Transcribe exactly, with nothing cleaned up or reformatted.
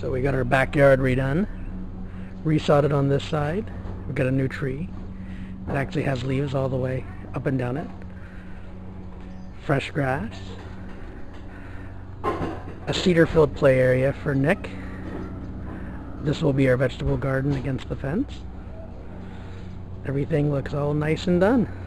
So we got our backyard redone, resodded on this side. We've got a new tree that actually has leaves all the way up and down it. Fresh grass. A cedar-filled play area for Nick. This will be our vegetable garden against the fence. Everything looks all nice and done.